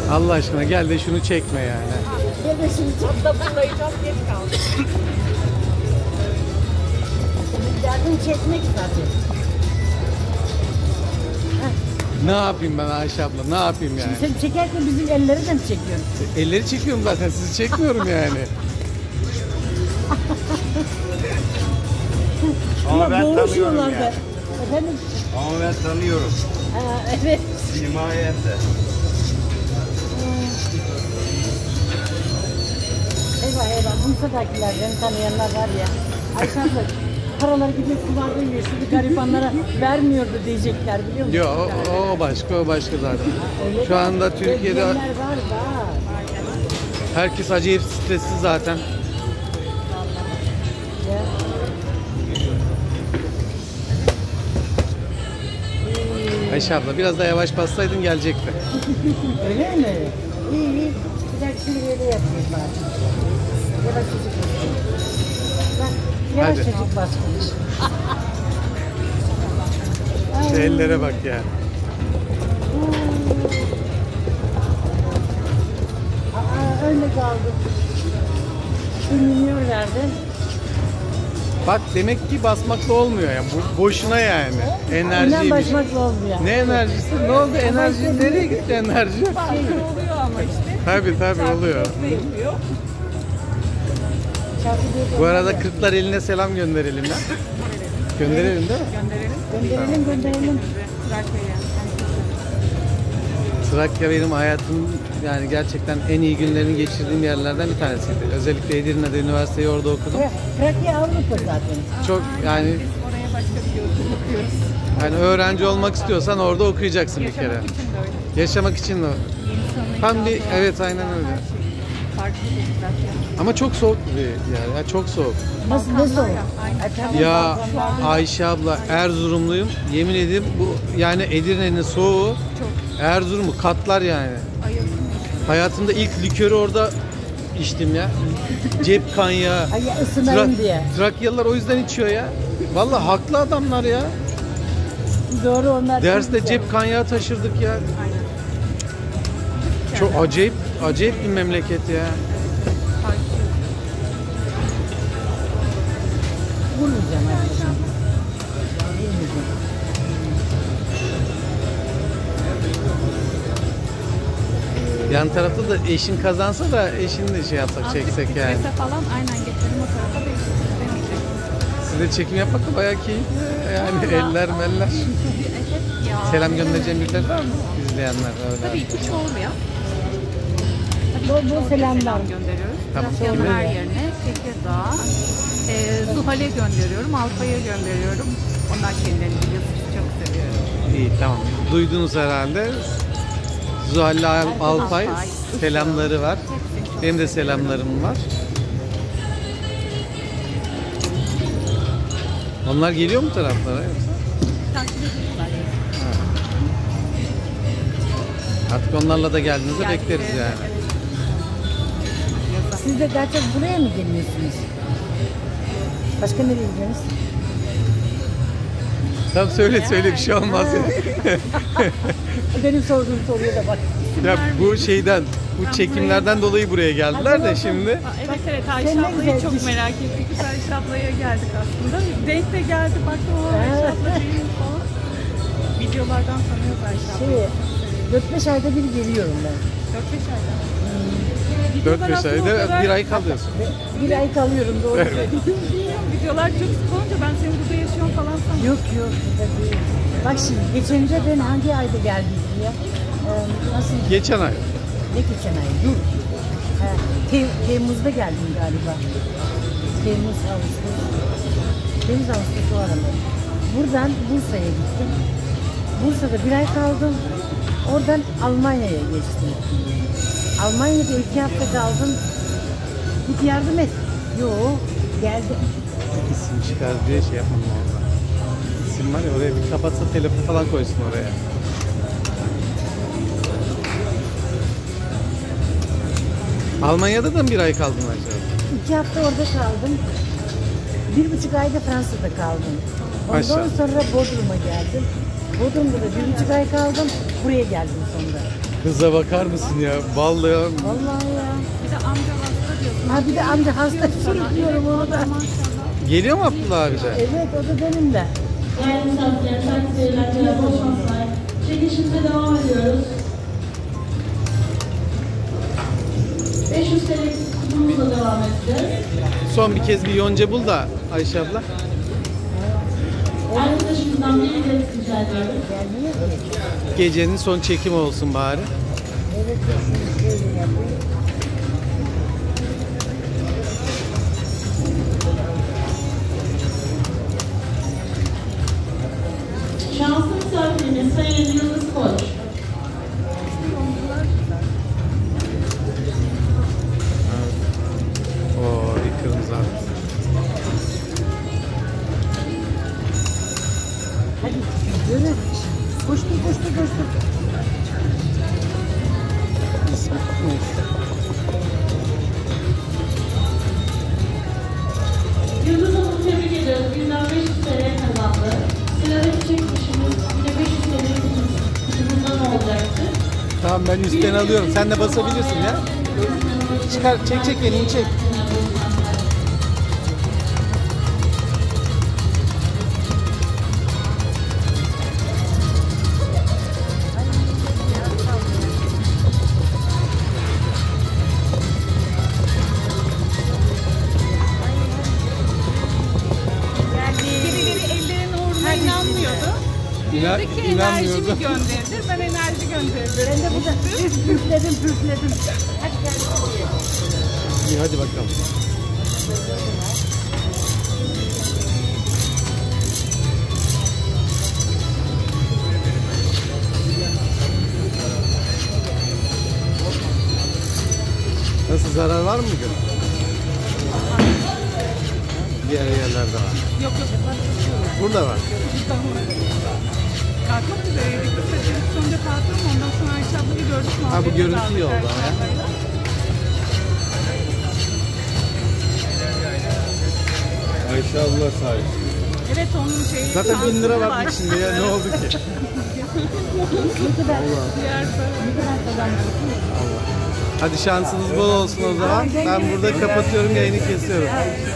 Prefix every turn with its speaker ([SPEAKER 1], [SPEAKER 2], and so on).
[SPEAKER 1] Allah aşkına gel de şunu çekme yani.
[SPEAKER 2] Gel de şunu çek.
[SPEAKER 3] Hatta buradayacağız, geç kaldık.
[SPEAKER 2] Derdim çekmek zaten.
[SPEAKER 1] Ne yapayım ben Ayşe abla? Ne yapayım yani?
[SPEAKER 2] Sen çekerken bizim elleri de mi çekiyorsun?
[SPEAKER 1] Elleri çekiyorum zaten. Sizi çekmiyorum yani.
[SPEAKER 4] Ama ben tanıyorum
[SPEAKER 2] boğuşuyorlar
[SPEAKER 4] ya.
[SPEAKER 2] da. Efendim?
[SPEAKER 4] Ama ben tanıyorum.
[SPEAKER 2] Evet.
[SPEAKER 4] Simayen de.
[SPEAKER 2] Eyvah eyvah. Bursa'dakiler, beni tanıyanlar var ya. Ayşe abla paraları gidiyor kulağında yiyor. Şimdi garibanlara vermiyordu diyecekler biliyor musun?
[SPEAKER 1] Yok o başka zaten.
[SPEAKER 2] Öyle
[SPEAKER 1] Şu
[SPEAKER 2] de
[SPEAKER 1] anda Türkiye'de
[SPEAKER 2] diyenler var.
[SPEAKER 1] herkes acayip stresli zaten.
[SPEAKER 2] Ya.
[SPEAKER 1] Ayşe abla biraz daha yavaş bassaydın gelecekti.
[SPEAKER 2] Öyle mi? İyi iyi. Bir dakika şimdi böyle yapayım bari. Yavaş çocuk basmış. Bak yavaş
[SPEAKER 1] Hadi.
[SPEAKER 2] çocuk basmış.
[SPEAKER 1] Şu ellere bak ya.
[SPEAKER 2] Aa öyle kaldı. Ünlüyorlardı.
[SPEAKER 1] Bak demek ki basmakla olmuyor ya. Bu boşuna yani.
[SPEAKER 2] İnan
[SPEAKER 1] Enerjiymiş.
[SPEAKER 2] başmakla olmuyor.
[SPEAKER 1] Ne enerjisi? Ne oldu? Enerji nereye gitti enerji?
[SPEAKER 3] Farkı oluyor ama işte.
[SPEAKER 1] Tabii oluyor.
[SPEAKER 3] Ne yapıyor?
[SPEAKER 2] Şarkı diyor da
[SPEAKER 1] Bu arada
[SPEAKER 2] olmaz ya.
[SPEAKER 1] Kırklar eline selam gönderelim ya. Gönderelim değil mi?
[SPEAKER 3] Gönderelim.
[SPEAKER 2] Gönderelim.
[SPEAKER 3] Trakya'ya.
[SPEAKER 1] Trakya benim hayatım yani gerçekten en iyi günlerini geçirdiğim yerlerden bir tanesiydi. Özellikle Edirne'de üniversiteyi orada okudum.
[SPEAKER 2] Trakya Avrupa zaten.
[SPEAKER 1] Çok yani
[SPEAKER 3] Biz oraya başka bir yolculuk yapıyoruz.
[SPEAKER 1] hani öğrenci olmak istiyorsan orada okuyacaksın bir kere.
[SPEAKER 3] Yaşamak için de öyle.
[SPEAKER 1] Yaşamak için de.
[SPEAKER 3] İnsanı,
[SPEAKER 1] Tam bir
[SPEAKER 3] doğası,
[SPEAKER 1] evet aynen öyle.
[SPEAKER 3] her şey. Farklı bir Trakya.
[SPEAKER 1] Ama çok soğuk bir yer. Ya çok soğuk.
[SPEAKER 2] Nasıl ne
[SPEAKER 3] Balkanlar
[SPEAKER 2] soğuk?
[SPEAKER 3] ya, aynen.
[SPEAKER 2] Ay, tamam,
[SPEAKER 1] Ya
[SPEAKER 2] Balkanlar.
[SPEAKER 1] Ayşe abla Erzurumluyum. Yemin edeyim bu yani Edirne'nin soğuğu Erzurum'u katlar yani.
[SPEAKER 3] Ayılsın.
[SPEAKER 1] Hayatımda ilk likörü orada içtim ya. Cep kanyağı.
[SPEAKER 2] Ay ısınayım diye.
[SPEAKER 1] Trakyalılar o yüzden içiyor ya. Vallahi haklı adamlar ya.
[SPEAKER 2] Doğru onlar.
[SPEAKER 1] Derste
[SPEAKER 2] çok
[SPEAKER 1] cep kanyağı taşırdık ya.
[SPEAKER 3] Aynen.
[SPEAKER 1] Çok acayip bir memleket ya.
[SPEAKER 3] Farklı.
[SPEAKER 2] vurmayacağım arkadaşım. Vurmayacağım.
[SPEAKER 1] Yan tarafta da eşin kazansa da eşini de şey yapsak çeksek yani.
[SPEAKER 3] Strese falan aynen geçelim o tarafa da istemeyecek.
[SPEAKER 1] Siz de çekim yapmak da bayağı keyifli. Yani eller meller.
[SPEAKER 3] Evet ya.
[SPEAKER 1] Selam göndereceğim birileri var mı? İzleyenler öyle.
[SPEAKER 3] Tabii ki çoğulmuyor. Tabii
[SPEAKER 2] Bol
[SPEAKER 3] ki
[SPEAKER 2] bol
[SPEAKER 3] çoğulmuyor,
[SPEAKER 2] selamlar.
[SPEAKER 3] selam gönderiyoruz.
[SPEAKER 1] Tamam.
[SPEAKER 3] Trakya'nın her yerine, Tekirdağ, Zuhal'e gönderiyorum, Alpay'a gönderiyorum. Onlar kendilerini biliyorsunuz, çok seviyorum.
[SPEAKER 1] İyi tamam. Duydunuz herhalde. Zuhal'le Alpay selamları var. Benim de selamlarım var. Onlar geliyor mu taraflara yoksa?
[SPEAKER 3] Takip ediyorlar.
[SPEAKER 1] Artık onlarla da geldiğinizde
[SPEAKER 3] Yani,
[SPEAKER 1] bekleriz yani.
[SPEAKER 2] Siz de daha çok buraya mı geliyorsunuz? Başka nereye gidiyorsunuz?
[SPEAKER 1] Tamam söyle bir şey olmaz ya.
[SPEAKER 2] Benim sorduğum soruya da bak.
[SPEAKER 1] Ya bu şeyden, bu çekimlerden dolayı buraya geldiler de şimdi.
[SPEAKER 3] Evet evet
[SPEAKER 2] Sen
[SPEAKER 3] Ayşe
[SPEAKER 2] ne
[SPEAKER 3] ablayı
[SPEAKER 2] güzel
[SPEAKER 3] çok
[SPEAKER 2] düşün.
[SPEAKER 3] merak ettik. Biz Ayşe ablaya geldik aslında. Denk de geldi baktı o Ayşe abla değil mi falan. Videolardan tanıyoruz Ayşe ablayı.
[SPEAKER 2] 4-5 ayda bir geliyorum ben.
[SPEAKER 3] 4-5 ayda.
[SPEAKER 1] 4-5 ayda bir ay kalıyorsun.
[SPEAKER 2] Bir ay kalıyorum doğru.
[SPEAKER 3] Videolar çok sık olunca ben senin burada yaşıyorum falan sanıyorum.
[SPEAKER 2] Yok burada değil. Bak şimdi geçen önce ben hangi ayda geldiydim ya? Nasıl?
[SPEAKER 1] Geçen ay.
[SPEAKER 2] Ne geçen ay? Dur. Temmuz'da geldim galiba. Temmuz, Ağustos. Temmuz, Ağustos o arada. Buradan Bursa'ya gittim. Bursa'da bir ay kaldım. Oradan Almanya'ya geçtim. Almanya'da 2 hafta kaldım. Git yardım et. Yo, geldim.
[SPEAKER 1] İsim çıkar diye şey yapmam lazım. İsim var ya oraya bir kapatsa telefon falan koysun oraya. Almanya'da da mı bir ay kaldın acaba?
[SPEAKER 2] 2 hafta orada kaldım. 1,5 ayda Fransa'da kaldım. Ondan
[SPEAKER 1] Maşallah.
[SPEAKER 2] sonra Bodrum'a geldim. Bodrum'da da 1,5 ay kaldım. Buraya geldim sonra.
[SPEAKER 1] Kıza bakar mısın ya? Vallahi
[SPEAKER 2] Vallahi ya.
[SPEAKER 3] Bir de amca hasta diyorsun.
[SPEAKER 2] Ha bir de amca hasta sürüklüyorum onu da.
[SPEAKER 3] Maşallah.
[SPEAKER 1] geliyor mu Abdullah abi de?
[SPEAKER 2] Evet o da benim de.
[SPEAKER 5] Değerli misafirler, sayın seyirciler, bol şanslar. Çekişimize devam ediyoruz. 500 TL kutumuzla devam edeceğiz.
[SPEAKER 1] Son bir kez bir yonca bul da Ayşe abla.
[SPEAKER 5] Arkadaşımızdan bir ilet rica ediyorum.
[SPEAKER 2] Gelmiyor ki.
[SPEAKER 1] Gecenin son çekimi olsun bari.
[SPEAKER 2] Evet şöyle yapayım.
[SPEAKER 5] Şanslı misafirimiz Sayın Yıldız Koç.
[SPEAKER 1] Oo, bir kırmızı at.
[SPEAKER 2] Hadi yürü. Koştur.
[SPEAKER 1] İsmi neyse.
[SPEAKER 5] Yıldız Hanım'ı tebrik ediyoruz. Günden 500 TL kazandı. Sıradaki çekişimiz yine 500 TL kutumuzdan olacaktı.
[SPEAKER 1] Tamam ben üstten alıyorum. Sen de basabilirsin ya. Çıkar, çek elini çek.
[SPEAKER 3] Birileri ellerin uğruna inanmıyordu. Diyordu ki enerjimi
[SPEAKER 1] İnanmıyordu.
[SPEAKER 3] gönderir. Ben enerji gönderirim.
[SPEAKER 2] Ben de burada püfledim. Hadi gel.
[SPEAKER 1] İyi hadi bakalım. Nasıl zarar var mı bugün? Diğer yerlerde var.
[SPEAKER 3] Yok.
[SPEAKER 1] Burada var.
[SPEAKER 3] Kalkmak üzereydik. Biz de televizyonda kalktım. Ondan sonra Ayşe ablayı gördük.
[SPEAKER 1] Ha, bu görüntü
[SPEAKER 3] Muhabbete
[SPEAKER 1] iyi oldu
[SPEAKER 3] daldık
[SPEAKER 1] ama ya.
[SPEAKER 3] Ayşe ablayla.
[SPEAKER 4] Ayşe abla sahip.
[SPEAKER 3] Evet onun şeyi.
[SPEAKER 1] Zaten 1000 lira
[SPEAKER 3] şanslı
[SPEAKER 1] var
[SPEAKER 3] var.
[SPEAKER 1] içinde ya, ne oldu ki?
[SPEAKER 2] Ne kadar
[SPEAKER 3] Diğer
[SPEAKER 2] kazanmışsın?
[SPEAKER 1] Hadi şansınız bol olsun o zaman. Ben burada kapatıyorum, yayını kesiyorum.